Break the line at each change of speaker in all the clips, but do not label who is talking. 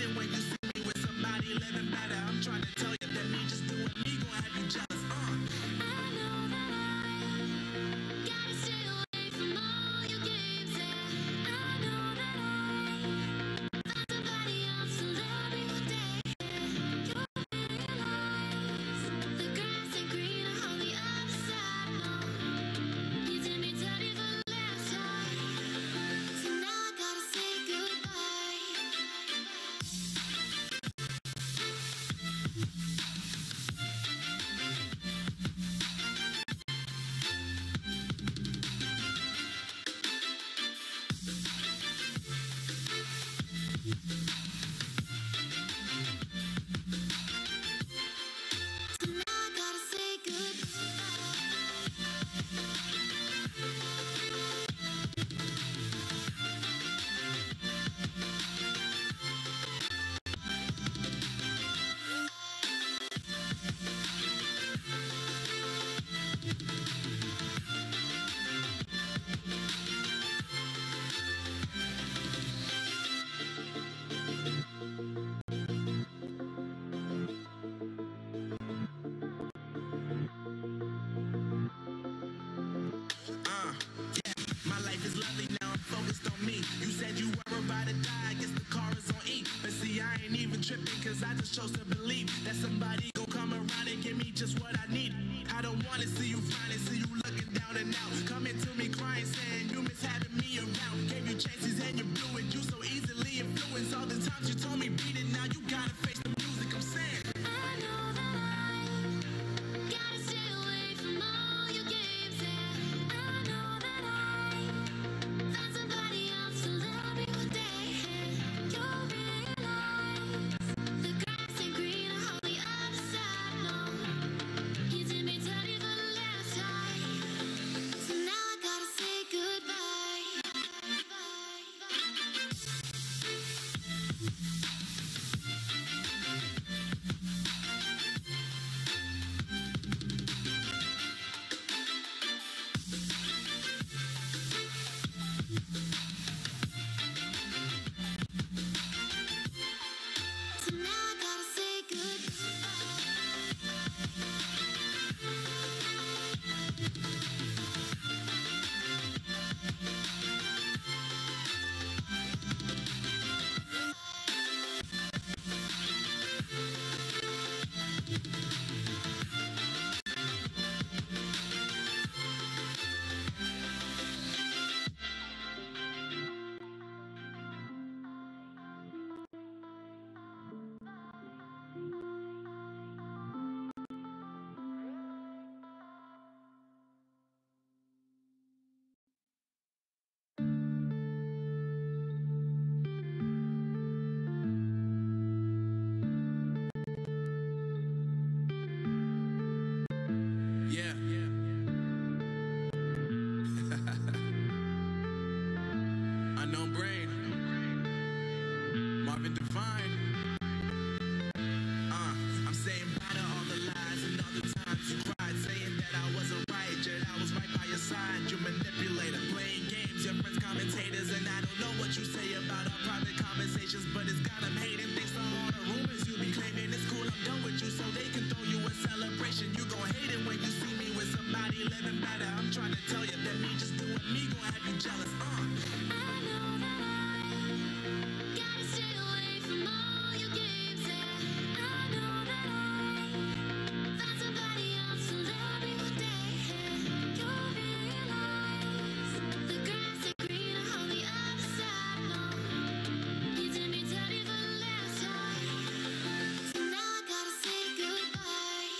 hating when you see me with somebody living better. I'm trying to tell you that me just doing me gon' have you jealous.
I know that I gotta stay away from all your games. Yeah, I know that I found somebody else to love me one day. You'll realize the grass ain't greener on the other side. No, you did me dirty for the last time, so now I gotta say goodbye. So now I gotta say goodbye.
My life is lovely now, I'm focused on me. You said you were about to die, I guess the car is on E. But see, I ain't even tripping, cause I just chose to believe that somebody gon' come around and give me just what I need. I don't wanna see you finally, see you looking down and out. Coming to me crying, saying you miss having me around. Gave you chances and you blew it, you so easily influenced. All the times you told me beat it, now you gotta face the music, I'm saying.
I know that I gotta stay away from all your games. Yeah, I know that I found somebody else to love me one day. You'll realize the grass ain't greener on the other side. No, you did me dirty for the last time, so now I gotta say goodbye. So now I gotta say
Yeah. Unknown Brain, Marvin Devine. I'm saying bye to all the lies and all the times you cried, saying that I wasn't right, yet I was right by your side. You manipulator, playing games, your friends commentators, and I don't know what you say about our private conversations, but it's got them hating thanks to all the rumors you be claiming. It's cool, I'm done with you, so they can throw you a celebration. You gon' hate it when you see me with somebody living better. I'm trying to tell you that me just doing me gon' have you jealous.
I know that I gotta stay away from all your games. Yeah, I know that I found somebody else to love me one day. You'll realize the grass ain't greener on the other side. No, you did me dirty for the last time, so now I gotta say goodbye.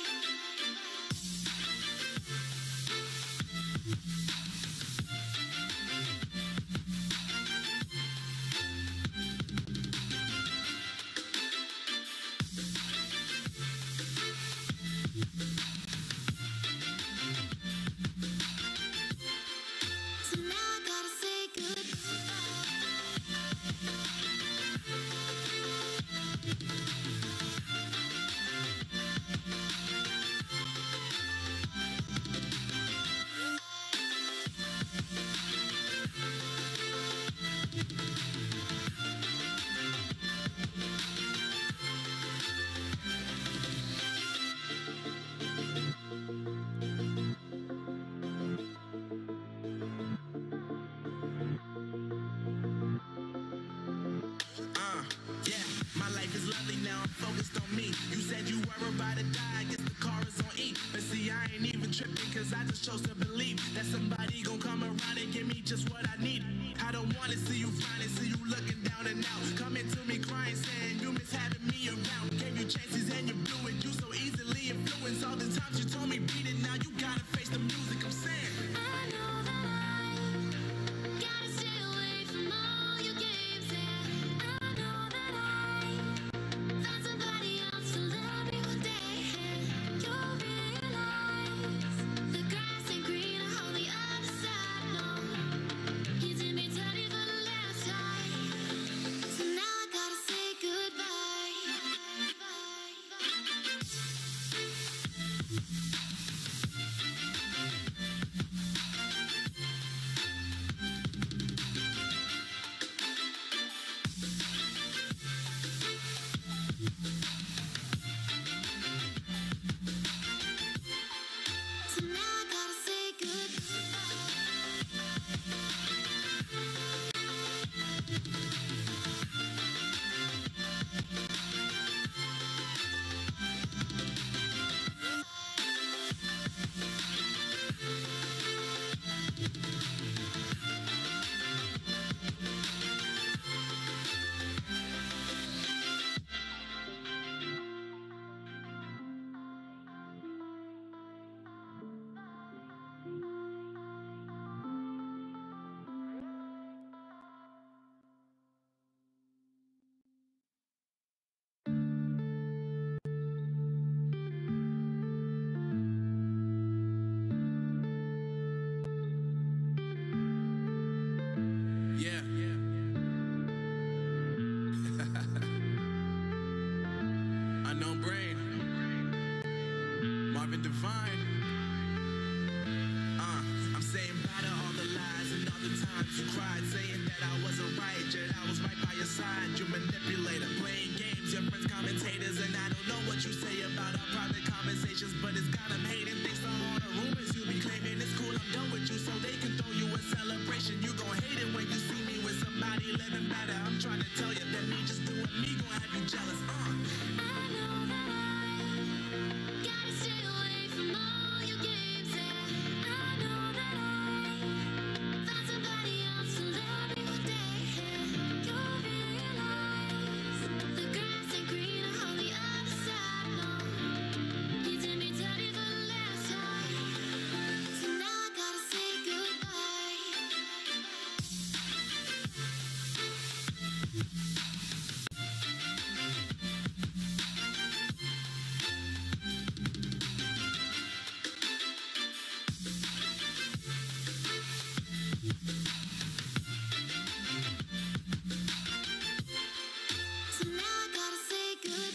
lovely, now I'm focused on me. You said you were about to die, I guess the car is on E. But see, I ain't even tripping, cause I just chose to believe that somebody gon' come around and give me just what I need. I don't wanna see you finally, see you looking down and out. Coming to me crying, saying you miss having me around. Gave you chances and you blew it, you so easily influenced. All the times you told me beat it, now you gotta face the music. I'm saying
I know that I gotta stay away from all your games. Yeah, I know that I found somebody else to love me one day. You'll realize the grass ain't greener on the other side. No, you did me dirty for the last time, so now I gotta say goodbye. So now I gotta say
yeah. Unknown Brain, Marvin Devine. I'm saying bye to all the lies and all the times you cried, saying that I wasn't right, yet I was right by your side. You manipulator, playing games, your friends commentators, and I don't know what you say about our private conversations, but it's got them hating. Thanks to all the rumors you be claiming. It's cool, I'm done with you, so they can throw you a celebration. You gon' hate it when you see me with somebody living better. I'm trying to tell you that me just doing me gon' have you jealous.
I know that I gotta stay away from all your games. Yeah, I know that I found somebody else to love me one day. You'll realize the grass ain't greener on the other side. No, you did me dirty for the last time, so now I gotta say goodbye. So now I gotta say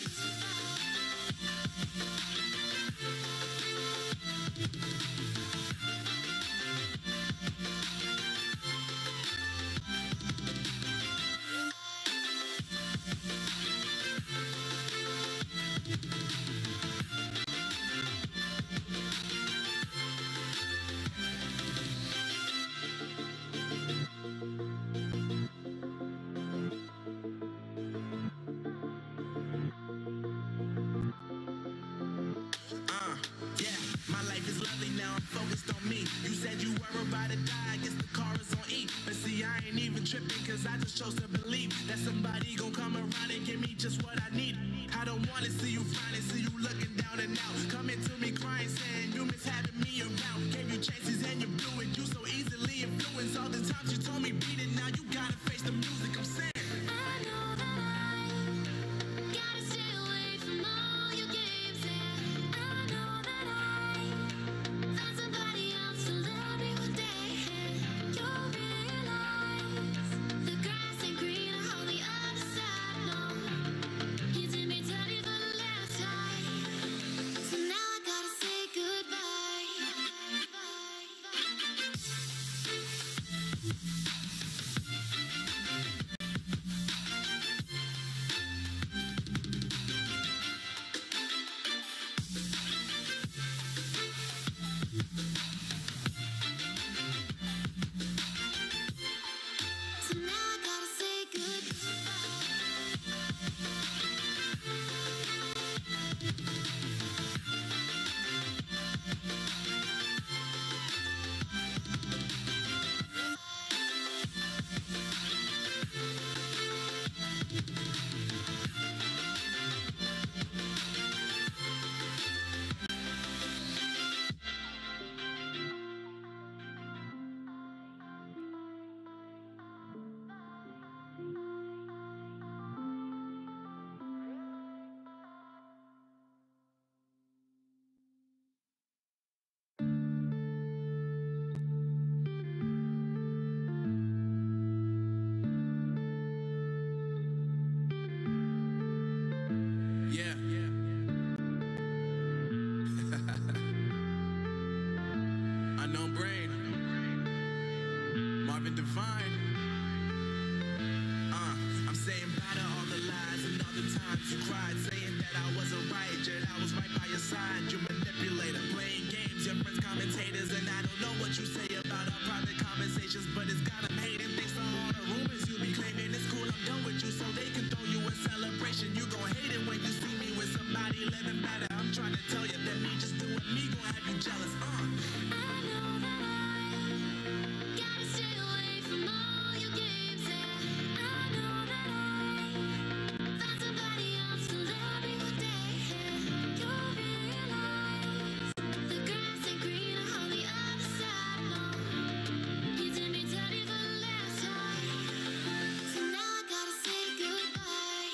Yeah, my life is lovely, now I'm focused on me. You said you were about to die, I guess the car is on E. But see, I ain't even tripping, cause I just chose to believe that somebody gon' come around and give me just what I need. I don't wanna see you finally, see you looking down and out. Coming to me crying, saying you miss having me around. Gave you chances and you blew it, you so easily influenced. All the times you told me beat it, now you gotta face the music. I'm saying
I know that I gotta stay away from all your games. Yeah, I know that I found somebody else to love me one day. You'll realize the grass ain't greener on the other side. No, you did me dirty for the last time, so now I gotta say goodbye.
Yeah. Unknown Brain. Marvin Devine. I'm saying bye to all the lies and all the times you cried, saying that I wasn't right, yet I was right by your side. You manipulator, playing games, your friends commentators, and I don't know what you say about our private conversations, but it's got them hating. Thanks for all the rumors you be claiming. It's cool, I'm done with you, so they can throw you a celebration. You gon' hate it when you see me with somebody living better. I'm trying to tell you that me just doing me gon' have you jealous.
I know that I gotta stay away from all your games. And I know that I found somebody else to love you today. You'll realize the grass ain't greener on the other side. No, you did me dirty for the last time, so now I gotta say goodbye.